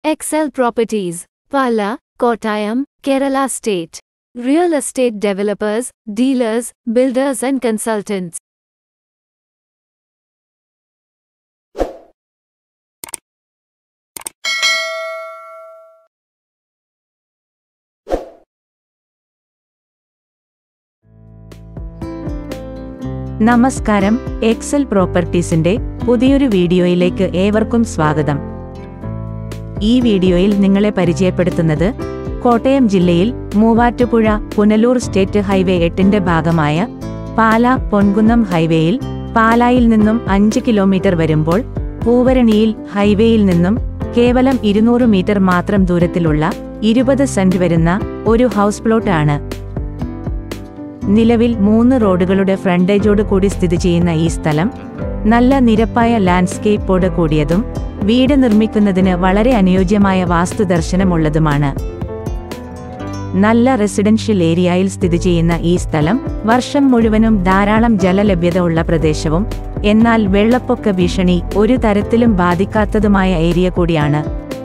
Excel Properties, Pala, Kottayam, Kerala State. Real estate developers, dealers, builders and consultants. നമസ്കാരം, Excel പ്രോപ്പർട്ടീസിന്റെ പുതിയൊരു വീഡിയോയിലേക്ക് ഏവർക്കും സ്വാഗതം. ഈ വീഡിയോയിൽ നിങ്ങളെ പരിചയപ്പെടുത്തുന്നത് കോട്ടയം ജില്ലയിൽ മൂവാറ്റുപുഴ പുനലൂർ സ്റ്റേറ്റ് ഹൈവേ 8ന്റെ ഭാഗമായ പാലാ പൊൻകുന്നം ഹൈവേയിൽ പാലായിൽ നിന്നും 5 കിലോമീറ്റർ വരുമ്പോൾ പൂവരണിയിൽ ഹൈവേയിൽ നിന്നും കേവലം 200 മീറ്റർ മാത്രം ദൂരത്തിലുള്ള 20 സെന്റ് വരുന്ന ഒരു ഹൗസ് പ്ലോട്ട് ആണ്. നിലവിൽ 3 റോഡുകളുടെ ഫ്രണ്ടേജോട് കൂടി സ്ഥിതി ചെയ്യുന്ന ഈ സ്ഥലം നല്ല നിരപ്പായ ലാൻഡ്സ്കേപ്പോട് കൂടിയതും വീട് നിർമ്മിക്കുന്നതിന് വളരെ അനുയോജ്യമായ വാസ്തുദർശനമുള്ളതുമാണ്. നല്ല റെസിഡൻഷ്യൽ ഏരിയയിൽ സ്ഥിതി ചെയ്യുന്ന ഈ സ്ഥലം വർഷം മുഴുവനും ധാരാളം ജലലഭ്യത ഉള്ള പ്രദേശവും എന്നാൽ വെള്ളപ്പൊക്ക ഭീഷണി ഒരു തരത്തിലും ബാധിക്കാത്തതുമായ ഏരിയ കൂടിയാണ്.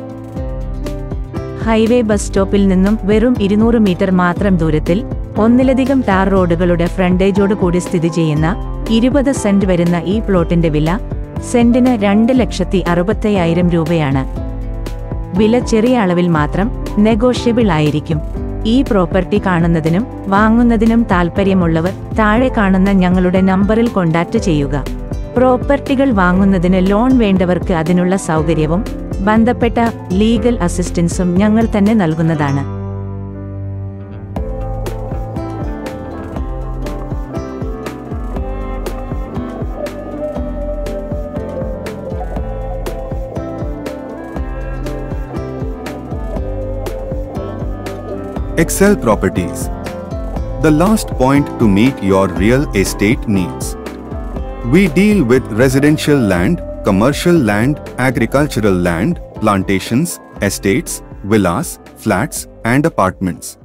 ഹൈവേ ബസ് സ്റ്റോപ്പിൽ നിന്നും വെറും 200 മീറ്റർ മാത്രം ദൂരത്തിൽ ഒന്നിലധികം ടാർ റോഡുകളുടെ ഫ്രണ്ടേജോട് കൂടി സ്ഥിതി ചെയ്യുന്ന 20 സെന്റ് വരുന്ന ഈ പ്ലോട്ടിന്റെ വില സെന്റിന് 2,65,000 രൂപയാണ്. വില ചെറിയ അളവിൽ മാത്രം നെഗോഷ്യബിൾ ആയിരിക്കും. ഈ പ്രോപ്പർട്ടി കാണുന്നതിനും വാങ്ങുന്നതിനും താൽപ്പര്യമുള്ളവർ താഴെ കാണുന്ന ഞങ്ങളുടെ നമ്പറിൽ കോൺടാക്റ്റ് ചെയ്യുക. പ്രോപ്പർട്ടികൾ വാങ്ങുന്നതിന് ലോൺ വേണ്ടവർക്ക് അതിനുള്ള സൗകര്യവും ബന്ധപ്പെട്ട ലീഗൽ അസിസ്റ്റൻസും ഞങ്ങൾ തന്നെ നൽകുന്നതാണ്. Excel Properties, the last point to meet your real estate needs. We deal with residential land, commercial land, agricultural land, plantations, estates, villas, flats, and apartments.